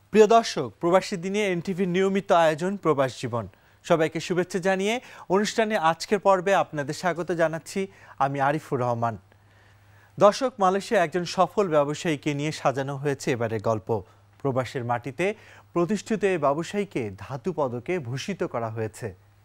প্রিয় দর্শক, প্রবাসী দিনে এনটিভির নিয়মিত আয়োজন প্রবাস জীবন। সবাইকে শুভেচ্ছা জানিয়ে অনুষ্ঠানে আজকের পর্বে আপনাদের স্বাগত জানাচ্ছি আমি আরিফুর রহমান। দর্শক, মালয়েশিয়া একজন সফল ব্যবসায়ীকে নিয়ে সাজানো হয়েছে এবারের গল্প। প্রবাসের মাটিতে প্রতিষ্ঠিত এই ব্যবসায়ীকে ধাতু পদকে ভূষিত করা হয়েছে।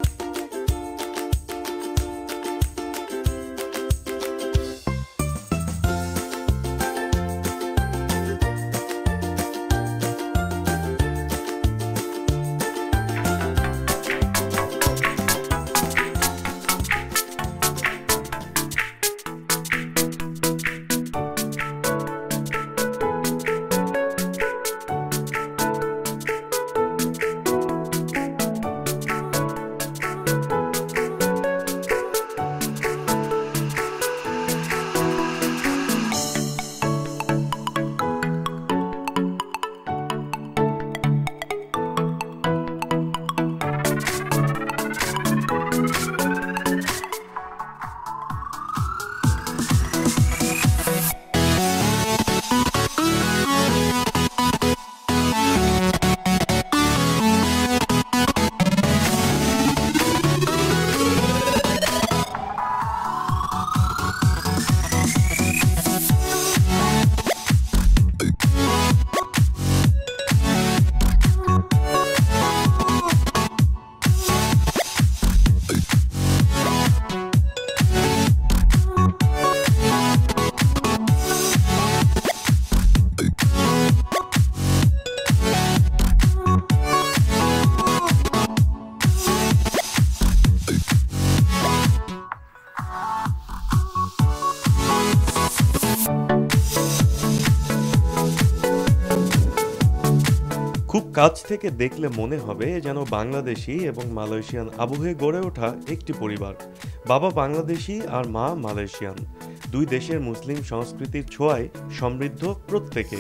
খুব কাছ থেকে দেখলে মনে হবে যেন বাংলাদেশি এবং মালয়েশিয়ান আবহে গড়ে ওঠা একটি পরিবার। বাবা বাংলাদেশি আর মা মালয়েশিয়ান। দুই দেশের মুসলিম সংস্কৃতির ছোঁয়ায় সমৃদ্ধ প্রত্যেকে।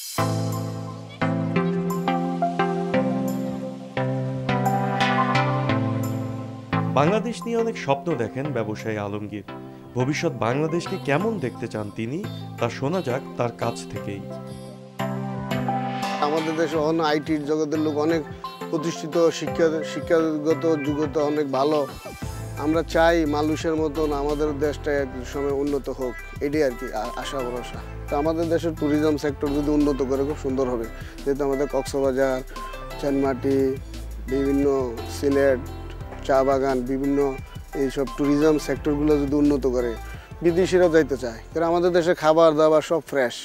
বাংলাদেশ নিয়ে অনেক স্বপ্ন দেখেন ব্যবসায়ী আলমগীর। ভবিষ্যৎ বাংলাদেশকে কেমন দেখতে চান তিনি, তা শোনা যাক তার কাছ থেকেই। আমাদের দেশে আইটির জগতের লোক অনেক প্রতিষ্ঠিত, শিক্ষাগত যোগ্যতা অনেক ভালো। আমরা চাই মালয়েশিয়ার মতন আমাদের দেশটা এক সময় উন্নত হোক, এটাই আর কি আশা ভরসা। তো আমাদের দেশের ট্যুরিজম সেক্টর যদি উন্নত করে খুব সুন্দর হবে, যেহেতু আমাদের কক্সবাজার, চানমাটি, বিভিন্ন সিলেট, চা বাগান, বিভিন্ন এইসব ট্যুরিজম সেক্টরগুলো যদি উন্নত করে, বিদেশিরাও যাইতে চায়, কারণ আমাদের দেশে খাবার দাবার সব ফ্রেশ।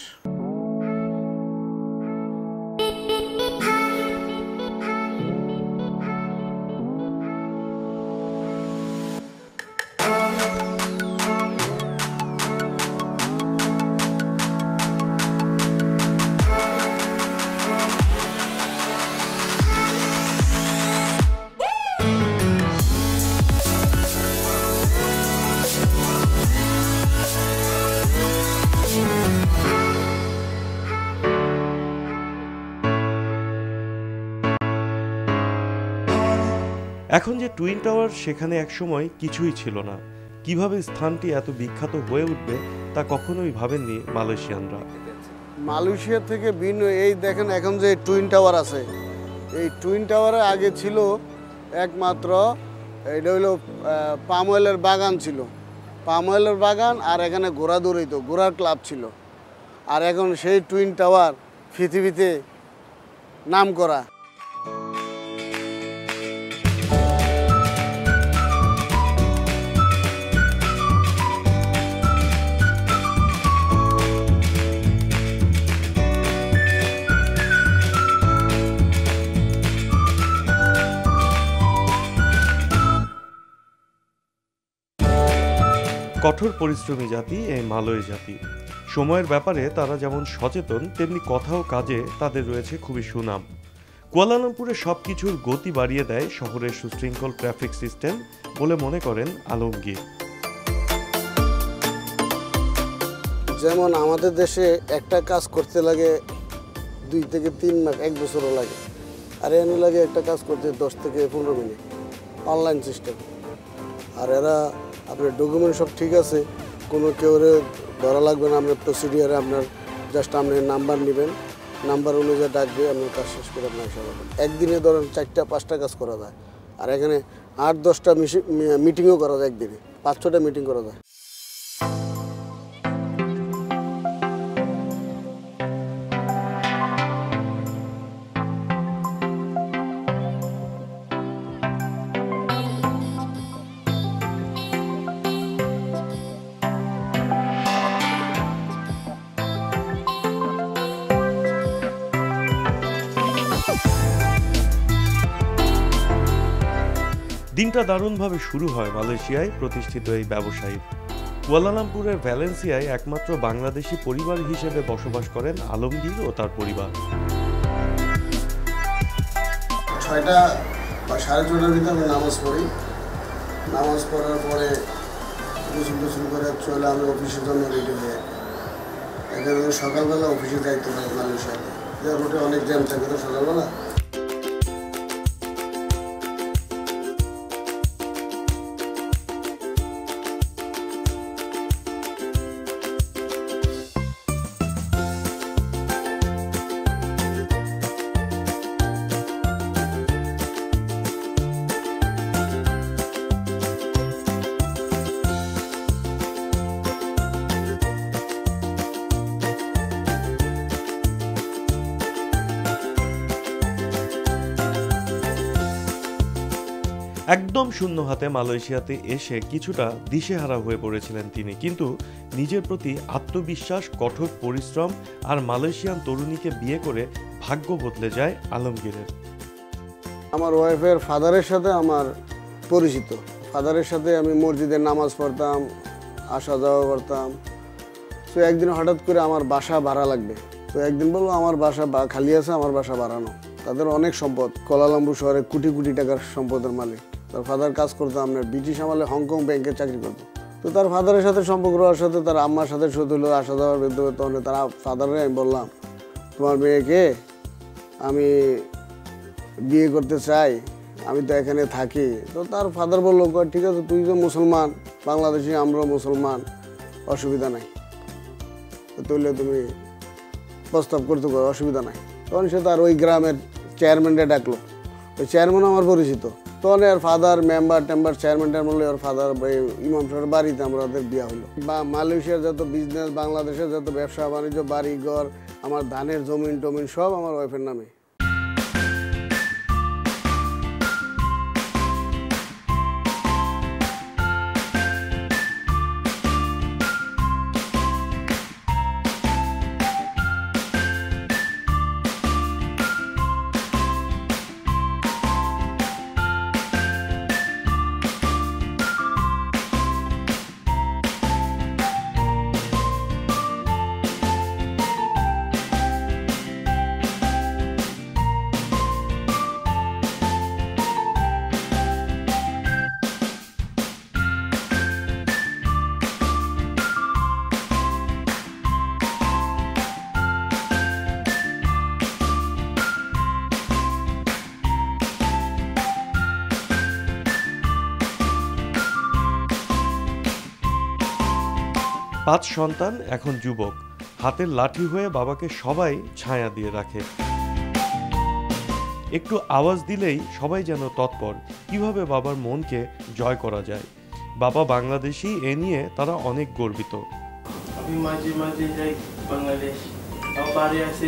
এখন যে টুইন টাওয়ার, সেখানে একসময় কিছুই ছিল না। কিভাবে স্থানটি এত বিখ্যাত হয়ে উঠবে তা কখনোই ভাবেননি মালয়েশিয়ানরা। মালয়েশিয়া থেকে ভিন্ন এই দেখেন, এখন যে টুইন টাওয়ার আছে, এই টুইন টাওয়ারে আগে ছিল একমাত্র এটা হলো পাম অয়েলের বাগান ছিল, পাম অয়েলের বাগান, আর এখানে ঘোড়া দৌড়াইতো, ঘোড়ার ক্লাব ছিল। আর এখন সেই টুইন টাওয়ার পৃথিবীতে নাম করা। কঠোর পরিশ্রমী জাতি এই মালয় জাতি। সময়ের ব্যাপারে তারা যেমন সচেতন, তেমনি কথা ও কাজে তাদের রয়েছে খুবই সুনাম। কুয়ালালামপুরে সবকিছুর গতি বাড়িয়ে দেয় শহরের সুশৃঙ্খল ট্রাফিক সিস্টেম বলে মনে করেন আলমগীর। যেমন আমাদের দেশে একটা কাজ করতে লাগে 2 থেকে 3 মাস, 1 বছরও লাগে, আর এনে লাগে একটা কাজ করতে 10 থেকে 15 মিনিট, অনলাইন সিস্টেম। আর এরা আপনার ডকুমেন্ট সব ঠিক আছে, কোনো কেউ ধরা লাগবে না, আপনার প্রসিডিওরে আপনার জাস্ট আপনি নাম্বার নেবেন, নাম্বার অনুযায়ী ডাকবে, আপনি কাজ শেষ করে আপনার এসে যাবেন। একদিনে ধরেন 4টা-5টা কাজ করা যায়, আর এখানে 8-10টা মিটিংও করা যায়, একদিনে 5-6টা মিটিং করা যায়। দিনটা দারুণভাবে শুরু হয় মালয়েশিয়ায় প্রতিষ্ঠিত এই ব্যবসায়ী। কুয়ালালামপুরের ভ্যালেন্সিয়ায় একমাত্র বাংলাদেশি পরিবার হিসেবে বসবাস করেন আলমগীর ও তার পরিবার। 6টা বা 6:30টার ভিতরে আমি নামাজ পড়ি। নামাজ পড়ার পরে গোসল করে চলে আমি অফিসের জন্য রেডি হয়ে, এখানে সকালবেলা অফিসে যাইতে পারি মালয়েশিয়াতে। রোডে অনেক জ্যাম থাকে তো সকালবেলা। একদম শূন্য হাতে মালয়েশিয়াতে এসে কিছুটা দিশেহারা হয়ে পড়েছিলেন তিনি, কিন্তু নিজের প্রতি আত্মবিশ্বাস, কঠোর পরিশ্রম আর মালয়েশিয়ান তরুণীকে বিয়ে করে ভাগ্য বদলে যায় আলমগীরের। আমার ওয়াইফের ফাদারের সাথে আমার পরিচিত। ফাদারের সাথে আমি মসজিদে নামাজ পড়তাম, আসা যাওয়া করতাম। তো একদিন হঠাৎ করে আমার বাসা ভাড়া লাগবে, তো একদিন বলবো আমার বাসা খালি আছে, আমার বাসা বাড়ানো। তাদের অনেক সম্পদ, কুয়ালালামপুর শহরে কোটি কোটি টাকার সম্পদের মালিক। তার ফাদার কাজ করতো আপনার ব্রিটিশ আমলে হংকং ব্যাংকে চাকরি করতো। তো তার ফাদারের সাথে সম্পর্ক হওয়ার সাথে তার আম্মার সাথে শুধু হলো আসা যাওয়ার বিরুদ্ধে। তখন তার ফাদারে আমি বললাম, তোমার মেয়েকে আমি বিয়ে করতে চাই, আমি তো এখানে থাকি। তো তার ফাদার বললো, ঠিক আছে, তুই তো মুসলমান, বাংলাদেশি, আমরাও মুসলমান, অসুবিধা নাই, তাহলে তুমি প্রস্তাব করতে পারো, অসুবিধা নাই। তখন সে তার ওই গ্রামের চেয়ারম্যানটা ডাকলো। ওই চেয়ারম্যান আমার পরিচিত। তখন আর ফাদার মেম্বার চেয়ারম্যান বললো, আর ফাদার ইমাম সাহেবের বাড়িতে আমাদের বিয়ে হলো। বা মালয়েশিয়ার যত বিজনেস, বাংলাদেশের যত ব্যবসা বাণিজ্য, বাড়ি ঘর, আমার ধানের জমিন টমিন সব আমার ওয়াইফের নামে। পাঁচ সন্তান, এখন যুবক, হাতের লাঠি হয়ে বাবাকে সবাই ছায়া দিয়ে রাখে। একটু আওয়াজ দিলেই সবাই যেন তৎপর, কিভাবে বাবার মনকে জয় করা যায়। বাবা বাংলাদেশি, এ নিয়ে তারা অনেক গর্বিত। আমি মাঝে মাঝে যাই বাংলাদেশ, আমার বাড়ি আছে,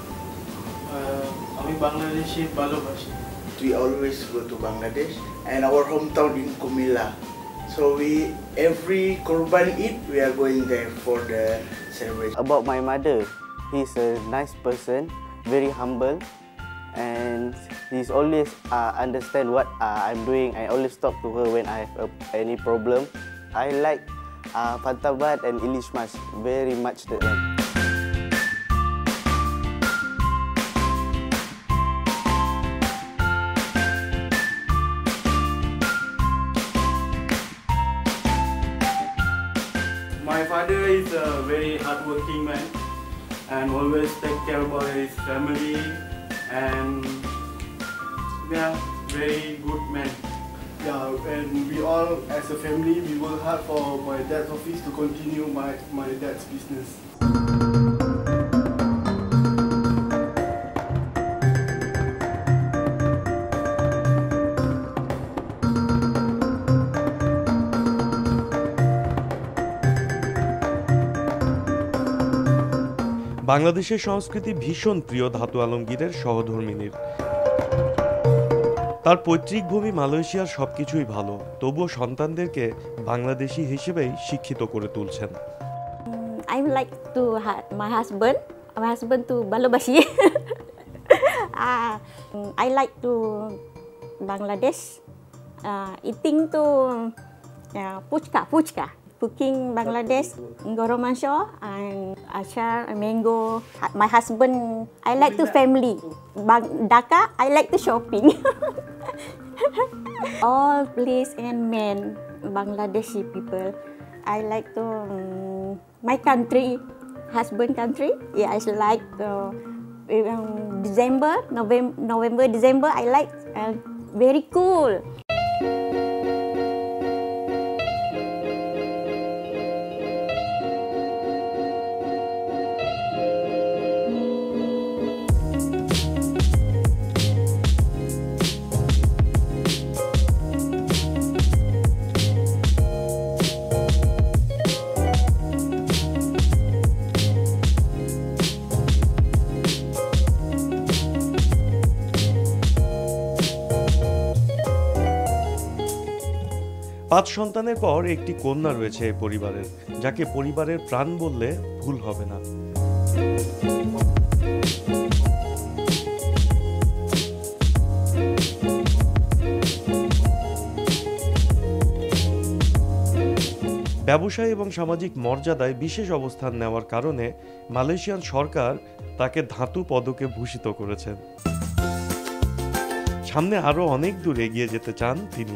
আমি বাংলাদেশে ভালোবাসি। We always go to Bangladesh and our hometown in Kumila. So every Kurban Eid we are going there for the celebration. About my mother, he's a nice person, very humble, and he's always understand what I'm doing. I always talk to her when I have any problem. I like Pantabat and Ilishmas very much. My father is a very hardworking man and always take care about his family, and yeah, very good man. Yeah, and we all as a family, we work hard for my dad's office to continue my dad's business. বাংলাদেশের সংস্কৃতি ভীষণ প্রিয় ধাতু আলমগীরের সহধর্মিনীর। তার পৈতৃক ভূমি মালয়েশিয়ার সবকিছুই ভালো, তবুও সন্তানদেরকে বাংলাদেশি হিসেবেই শিক্ষিত করে তুলছেন। I would like to have my husband to Bangladeshi. I like to Bangladesh eating to puchka, cooking Bangladesh, goromansho and achar, mango. My husband, I like to family. Dhaka, I like to shopping. All place and men, Bangladeshi people. I like to my country, husband country. Yeah, I like December, November, December. I like very cool. পাঁচ সন্তানের পর একটি কন্যা রয়েছে এই পরিবারের, যাকে পরিবারের প্রাণ বললে ভুল হবে না। ব্যবসায় এবং সামাজিক মর্যাদায় বিশেষ অবস্থান নেওয়ার কারণে মালয়েশিয়ান সরকার তাকে ধাতু পদকে ভূষিত করেছেন। সামনে আরো অনেক দূর এগিয়ে যেতে চান তিনি।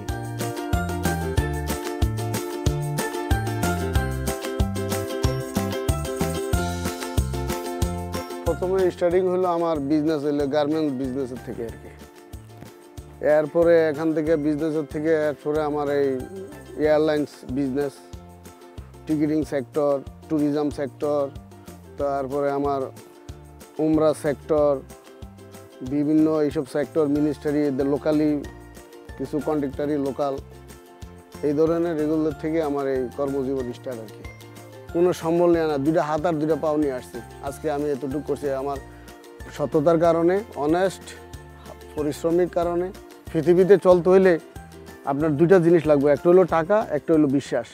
প্রথমে স্টার্টিং হলো আমার বিজনেস হলো গার্মেন্টস বিজনেসের থেকে আর কি। এরপরে এখান থেকে বিজনেসের থেকে এরপরে আমার এই airlines business, ticketing sector, tourism sector, তারপরে আমার উমরা সেক্টর, বিভিন্ন এইসব সেক্টর, মিনিস্ট্রি, লোকালি কিছু কন্ট্রাক্টারি লোকাল, এই ধরনের এগুলোর থেকে আমার এই কর্মজীবন স্টার্ট আর কি। কোনো সম্বল নেয় না, দুইটা হাত আর দুইটা পাও নিয়ে আসছি। আজকে আমি এতটুকু করছি আমার সততার কারণে, অনেস্ট পরিশ্রমিক কারণে। পৃথিবীতে চলতে হইলে আপনার দুইটা জিনিস লাগবে, একটা হলো টাকা, একটা হলো বিশ্বাস।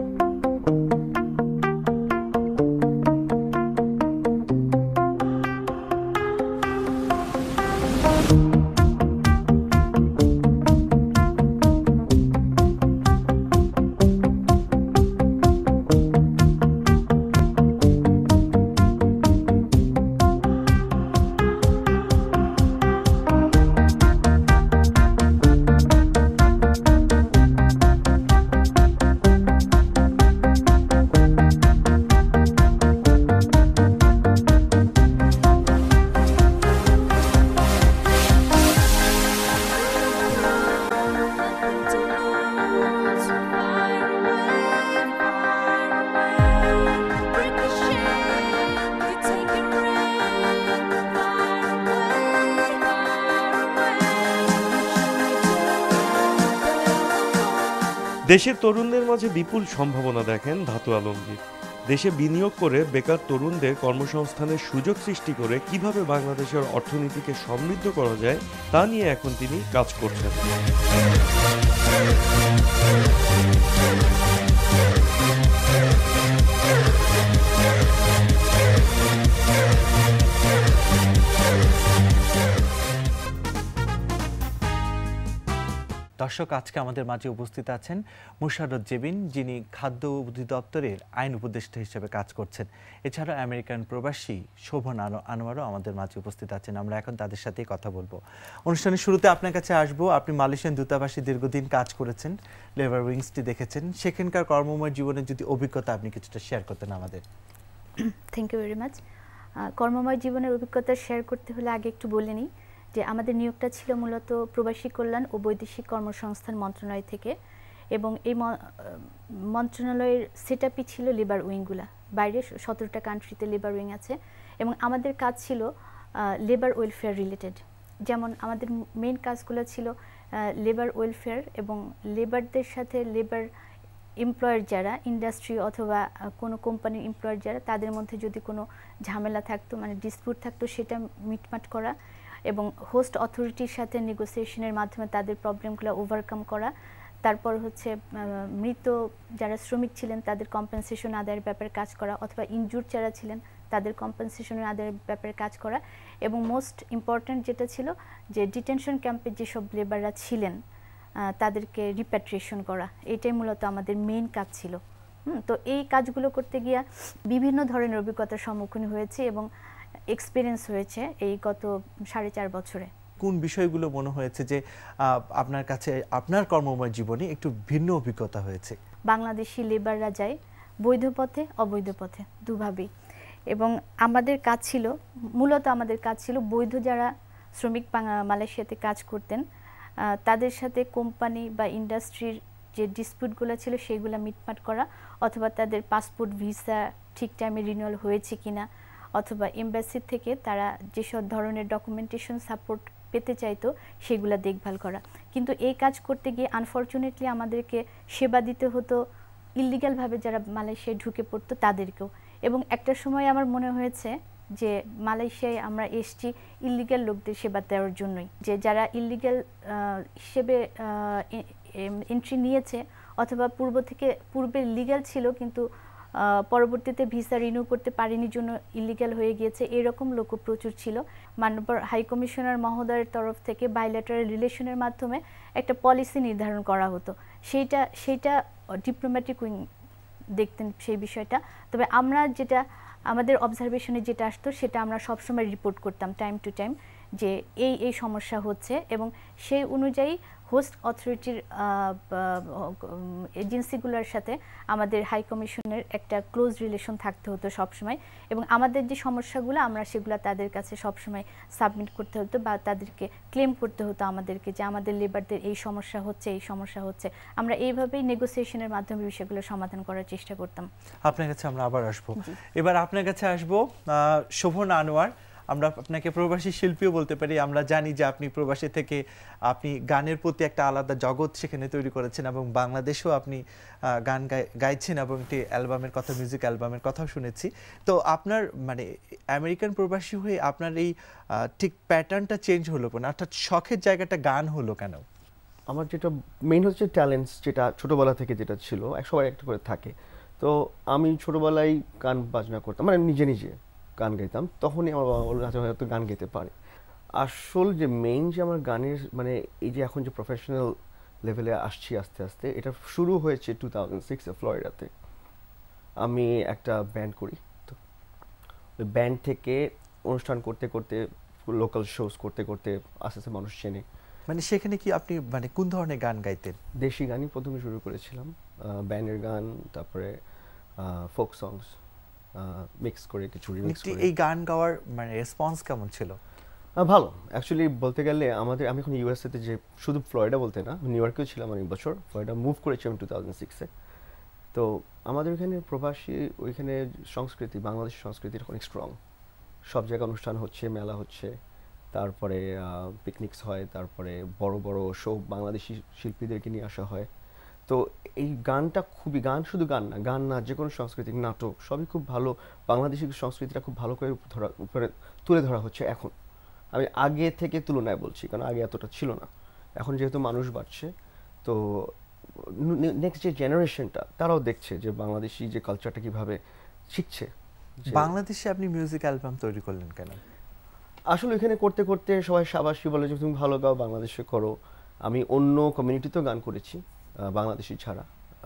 দেশের তরুণদের মাঝে বিপুল সম্ভাবনা দেখেন ধাতু আলমগীর। দেশে বিনিয়োগ করে বেকার তরুণদের কর্মসংস্থানের সুযোগ সৃষ্টি করে কিভাবে বাংলাদেশের অর্থনীতিকে সমৃদ্ধ করা যায় তা নিয়ে এখন তিনি কাজ করছেন। দর্শক, আজকে আমাদের মাঝে উপস্থিত আছেন মুশাররত জেবিন, যিনি খাদ্য অধিদপ্তরের আইন উপদেষ্টা হিসেবে কাজ করছেন। এছাড়া আমেরিকান প্রবাসী শোভন আনোয়ারও আমাদের মাঝে উপস্থিত আছেন। আমরা এখন তাদের সাথেই কথা বলবো। অনুষ্ঠানের শুরুতে আপনার কাছে আসবো। আপনি মালয়েশিয়ান দূতাবাসে দীর্ঘদিন কাজ করেছেন, লেবার উইংসটি দেখেছেন। সেখানকার কর্মময় জীবনের যদি অভিজ্ঞতা আপনি কিছুটা শেয়ার করতেন আমাদের। Thank you very much. কর্মময় জীবনের অভিজ্ঞতা শেয়ার করতে হলে আগে একটু বলে নিই যে আমাদের নিয়োগটা ছিল মূলত প্রবাসী কল্যাণ ও বৈদেশিক কর্মসংস্থান মন্ত্রণালয় থেকে, এবং এই মন্ত্রণালয়ের সেটআপই ছিল লেবার উইংগুলা। বাইরে 17টা কান্ট্রিতে লেবার উইং আছে, এবং আমাদের কাজ ছিল লেবার ওয়েলফেয়ার রিলেটেড। যেমন আমাদের মেইন কাজগুলো ছিল লেবার ওয়েলফেয়ার এবং লেবারদের সাথে লেবার এমপ্লয়ার যারা ইন্ডাস্ট্রি অথবা কোনো কোম্পানির এমপ্লয়ার যারা তাদের মধ্যে যদি কোনো ঝামেলা থাকতো মানে ডিসপিউট থাকতো সেটা মিটমাট করা এবং হোস্ট অথরিটির সাথে নেগোসিয়েশনের মাধ্যমে তাদের প্রবলেমগুলো ওভারকাম করা। তারপর হচ্ছে মৃত যারা শ্রমিক ছিলেন তাদের কম্পেনসেশন আদায়ের ব্যাপারে কাজ করা অথবা ইনজুর যারা ছিলেন তাদের কম্পেনসেশন আদায়ের ব্যাপারে কাজ করা এবং মোস্ট ইম্পর্ট্যান্ট যেটা ছিল যে ডিটেনশন ক্যাম্পে যেসব লেবাররা ছিলেন তাদেরকে রিপ্যাট্রিয়েশন করা, এটাই মূলত আমাদের মেইন কাজ ছিল। তো এই কাজগুলো করতে গিয়ে বিভিন্ন ধরনের অভিজ্ঞতার সম্মুখীন হয়েছে এবং এক্সপিরিয়েন্স হয়েছে এই গত 4.5 বছরে। কোন বিষয়গুলো মনে হয়েছে যে আপনার কাছে আপনার কর্মময় জীবনে একটু ভিন্ন অভিজ্ঞতা হয়েছে? বাংলাদেশি লেবাররা যায় বৈধ পথে অবৈধ পথে দুভাবেই, এবং আমাদের কাজ ছিল মূলত বৈধ যারা শ্রমিক মালয়েশিয়াতে কাজ করতেন তাদের সাথে কোম্পানি বা ইন্ডাস্ট্রির যে ডিসপিউটগুলো ছিল সেগুলো মিটমাট করা অথবা তাদের পাসপোর্ট ভিসা ঠিক টাইমে রিনিউয়াল হয়েছে কিনা অথবা এমবাসি থেকে তারা যেসব ধরনের ডকুমেন্টেশন সাপোর্ট পেতে চাইতো সেগুলো দেখভাল করা। কিন্তু এই কাজ করতে গিয়ে আনফরচুনেটলি আমাদেরকে সেবা দিতে হতো ইল্লিগালভাবে যারা মালয়েশিয়ায় ঢুকে পড়তো তাদেরকেও। এবং একটা সময় আমার মনে হয়েছে যে মালয়েশিয়ায় আমরা এসছি ইল্লিগাল লোকদের সেবা দেওয়ার জন্যই, যে যারা ইল্লিগাল হিসেবে এন্ট্রি নিয়েছে অথবা পূর্বে লিগ্যাল ছিল কিন্তু পরবর্তীতে ভিসা রিনিউ করতে পারেনি জন্য ইল্লিগাল হয়ে গিয়েছে, এরকম লোকও প্রচুর ছিল। মাননীয় হাই কমিশনার মহোদয়ের তরফ থেকে বাইল্যাটারাল রিলেশনের মাধ্যমে একটা পলিসি নির্ধারণ করা হতো, সেইটা ডিপ্লোম্যাটিক উইং দেখতেন সেই বিষয়টা। তবে আমরা যেটা আমাদের অবজারভেশনে যেটা আসতো সেটা আমরা সবসময় রিপোর্ট করতাম টাইম টু টাইম যে এই সমস্যা হচ্ছে, এবং সেই অনুযায়ী হোস্ট অথরিটির এজেন্সিগুলোর সাথে আমাদের হাই কমিশনের একটা ক্লোজ রিলেশন থাকতে হতো সবসময়, এবং আমাদের যে সমস্যাগুলো আমরা সেগুলো তাদের কাছে সবসময় সাবমিট করতে হতো বা তাদেরকে ক্লেম করতে হতো আমাদেরকে যে আমাদের লেবারদের এই সমস্যা হচ্ছে। আমরা এইভাবেই নেগোসিয়েশনের মাধ্যমে বিষয়গুলো সমাধান করার চেষ্টা করতাম। আপনার কাছে আমরা আবার আসবো, এবার আপনার কাছে আসবো শোভন আনোয়ার। আমরা আপনাকে প্রবাসী শিল্পীও বলতে পারি। আমরা জানি যে আপনি প্রবাসী থেকে আপনি গানের প্রতি একটা আলাদা জগৎ সেখানে তৈরি করেছেন এবং বাংলাদেশেও আপনি গান গাইছেন এবং একটি মিউজিক অ্যালবামের কথাও শুনেছি। তো আপনার মানে আমেরিকান প্রবাসী হয়ে আপনার এই ঠিক প্যাটার্নটা চেঞ্জ হলো কেন, অর্থাৎ শখের জায়গাটা গান হলো কেন? আমার যেটা মেইন হচ্ছে ট্যালেন্টস, যেটা ছোটোবেলা থেকে যেটা ছিল সবাই একটা করে থাকে। তো আমি ছোটোবেলায় গান বাজনা করতাম, মানে নিজে গান গাইতাম, তখনই আমার বাবা বলল আচ্ছা হয়তো গান গাইতে পারে। আসল যে মেইন যে আমার গানের মানে এই যে এখন যে প্রফেশনাল লেভেলে আসছি আস্তে আস্তে, এটা শুরু হয়েছে 2006-এ ফ্লোরিডাতে। আমি একটা ব্যান্ড করি, তো ওই ব্যান্ড থেকে অনুষ্ঠান করতে করতে লোকাল শোজ করতে করতে আস্তে আস্তে মানুষ চেনে। মানে সেখানে কি আপনি মানে কোন ধরনের গান গাইতেন? দেশি গানই প্রথমে শুরু করেছিলাম, ব্যান্ডের গান, তারপরে ফোক সংস মিক্স করে কিছু রিমিক্স করে। এই গান গাওয়ার মানে রেসপন্স কেমন ছিল? ভালো, অ্যাকচুয়ালি বলতে গেলে আমি এখন ইউএসএতে, যে শুধু ফ্লোরিডা বলতে না, নিউ ইয়র্কেও ছিলাম অনেক বছর, ফ্লোরিডা মুভ করেছি আমি 2006-এ। তো আমাদের এখানে প্রবাসী ওইখানে সংস্কৃতি, বাংলাদেশের সংস্কৃতিটা অনেক স্ট্রং। সব জায়গায় অনুষ্ঠান হচ্ছে, মেলা হচ্ছে, তারপরে পিকনিকস হয়, তারপরে বড় বড় শো বাংলাদেশি শিল্পীদেরকে নিয়ে আসা হয়। তো এই গানটা খুবই, শুধু গান না যে কোনো সাংস্কৃতিক নাটক সবই খুব ভালো, বাংলাদেশি সংস্কৃতিটা খুব ভালো করে তুলে ধরা হচ্ছে এখন। আমি আগে থেকে তুলনায় বলছি, কারণ আগে এতটা ছিল না। এখন যেহেতু মানুষ বাড়ছে, তো নেক্সট যে জেনারেশনটা তারাও দেখছে যে বাংলাদেশি যে কালচারটা কীভাবে শিখছে। বাংলাদেশে আপনি মিউজিক অ্যালবাম তৈরি করলেন কেন? আসলে এখানে করতে করতে সবাই সাবাসী বলে যে তুমি ভালো গাও, বাংলাদেশে করো। আমি অন্য কমিউনিটিতেও গান করেছি বাংলাদেশি ছাড়া,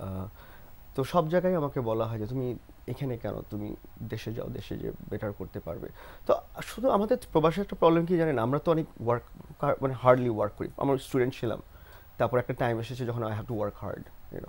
তো সব জায়গায় আমাকে বলা হয় যে তুমি এখানে কেন, তুমি দেশে যাও, দেশে যে বেটার করতে পারবে। তো শুধু আমাদের প্রবাসের একটা প্রবলেম কি জানেন, আমরা তো অনেক মানে হার্ডলি ওয়ার্ক করি। আমার স্টুডেন্ট ছিলাম, তারপর একটা টাইম এসেছে যখন I have to work hard,